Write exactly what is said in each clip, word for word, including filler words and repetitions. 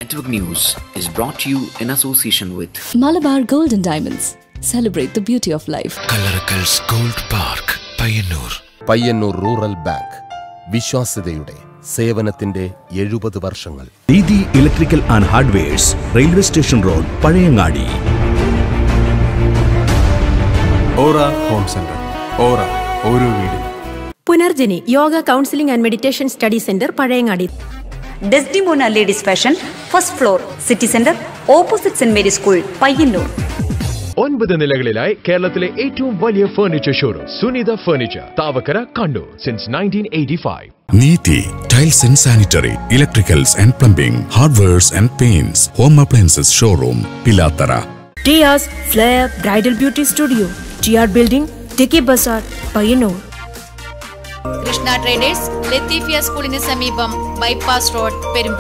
Network News is brought to you in association with Malabar Gold and Diamonds. Celebrate the beauty of life. Kalarakal's Gold Park, Payyannur. Payyannur Rural Bank. വിശ്വാസ്യതയുടെ സേവനത്തിന്റെ എഴുപത് വർഷങ്ങൾ. Didi electrical and hardwares, railway station road, Pazhayangadi. Aura home centre. Aura ഓരോ വീട്. Punarjani yoga counselling and meditation study centre, Pazhayangadi. Desdemona ladies fashion, first floor, city centre, opposite saint Mary school, Payyanur. ഒൻപത് നിലകളിലായി കേരളത്തിലെ ഏറ്റവും വലിയ furniture showroom Sunitha furniture, Thavakkara, Kannur since nineteen eighty five. Neethi tiles and sanitary, electricals and plumbing, hardwares and paints, home appliances showroom, Pilathara. ടിയാസ് flair bridal beauty studio, TR building, Tikki Bazar, Payyanur. Krishna traders, Latheefiya സ്കൂളിന് സമീപം, bypass road, Perumba.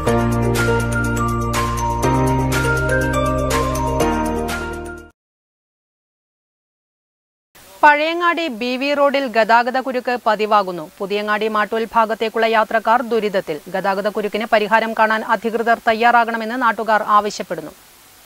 Pazhayangadi B V റോഡിൽ ഗതാഗത കുരുക്ക് പതിവാകുന്നു. പുതിയങ്ങാടി മാട്ടൂൽ ഭാഗത്തേക്കുള്ള യാത്രക്കാർ ദുരിതത്തിൽ. ഗതാഗത കുരുക്കിന് പരിഹാരം കാണാൻ അധികൃതർ തയ്യാറാകണമെന്ന് നാട്ടുകാർ ആവശ്യപ്പെടുന്നു.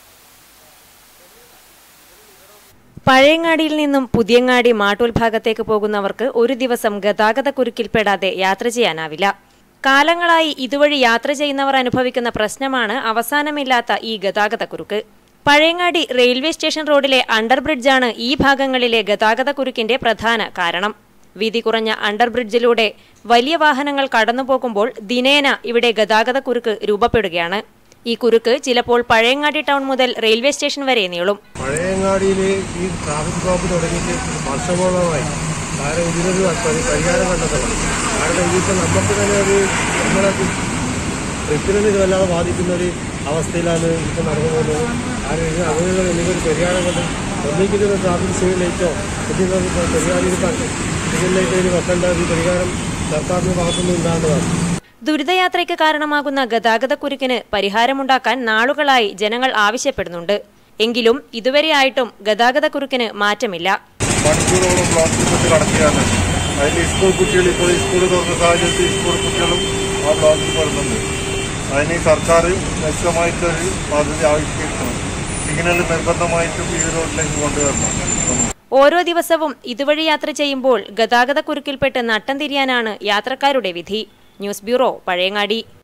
പഴയങ്ങാടിയിൽ നിന്നും പുതിയങ്ങാടി മാട്ടൂൽ ഭാഗത്തേക്ക് പോകുന്നവർക്ക് ഒരു ദിവസം ഗതാഗത കുരുക്കിൽപ്പെടാതെ യാത്ര ചെയ്യാനാവില്ല. കാലങ്ങളായി ഇതുവഴി യാത്ര ചെയ്യുന്നവർ അനുഭവിക്കുന്ന പ്രശ്നമാണ് അവസാനമില്ലാത്ത ഈ ഗതാഗത കുരുക്ക്. പഴയങ്ങാടി റെയിൽവേ സ്റ്റേഷൻ റോഡിലെ അണ്ടർ ബ്രിഡ്ജാണ് ഈ ഭാഗങ്ങളിലെ ഗതാഗത കുരുക്കിന്റെ പ്രധാന കാരണം. വീതി കുറഞ്ഞ അണ്ടർ ബ്രിഡ്ജിലൂടെ വലിയ വാഹനങ്ങൾ കടന്നുപോകുമ്പോൾ ദിനേന ഇവിടെ ഗതാഗത കുരുക്ക് രൂപപ്പെടുകയാണ്. ഈ കുരുക്ക് ചിലപ്പോൾ പഴയങ്ങാടി ടൗൺ മുതൽ റെയിൽവേ സ്റ്റേഷൻ വരെ നീളും. പഴയങ്ങാടിയിലെ ഈ ട്രാഫിക് ബ്ലോക്ക് തുടങ്ങിയിട്ട് വർഷങ്ങളായി കാരണം ഇതിനൊരു പരിഹാരം കണ്ടെത്തണം. കാരണം ഇതിപ്പോൾ നമുക്ക് തന്നെ ഒരു നമ്മളെ ട്രിപ്പിനെ വല്ലാതെ ബാധിക്കുന്ന ഒരു അവസ്ഥയിലാണ് ഇപ്പോൾ നടന്നു പോകുന്നത്. കാരണം ഇതിന് അങ്ങനെ എനിക്കൊരു പരിഹാരം കണ്ട് ഒന്നിക്കുന്ന ട്രാഫിക് സിഗ്നൽ ലൈറ്റോ ഇതിനൊരു പരിഹാരം സിഗ്നൽ ലൈറ്റോ ഇതിന് വെക്കേണ്ട ഒരു പരിഹാരം സർക്കാരിന്റെ ഭാഗത്തുനിന്ന് ഉണ്ടാകേണ്ടതാണ്. ദുരിതയാത്രയ്ക്ക് കാരണമാകുന്ന ഗതാഗത കുരുക്കിന് പരിഹാരമുണ്ടാക്കാൻ നാളുകളായി ജനങ്ങൾ ആവശ്യപ്പെടുന്നുണ്ട്. എങ്കിലും ഇതുവരെയായിട്ടും ഗതാഗത കുരുക്കിന് മാറ്റമില്ല. മണിക്കൂറോളം ബ്ലോക്കിൽ കടക്കുകയാണ്. അതിൽ സ്കൂൾ കുട്ടികൾ ഇപ്പോൾ സ്കൂൾ തുറന്ന സാഹചര്യത്തിൽ സ്കൂൾ കുട്ടികളും ആ ബ്ലോക്കിൽ പെടുന്നുണ്ട്. അതിന് സർക്കാർ വ്യക്തമായിട്ടൊരു പദ്ധതി ആവിഷ്കരിക്കണം. സിഗ്നൽ നിർബന്ധമായിട്ടും ഈ റോഡിലേക്ക് കൊണ്ടുവരണം. ഓരോ ദിവസവും ഇതുവഴി യാത്ര ചെയ്യുമ്പോൾ ഗതാഗത കുരുക്കിൽപ്പെട്ട് നട്ടം തിരിയാനാണ് യാത്രക്കാരുടെ വിധി. News bureau, Pazhayangadi.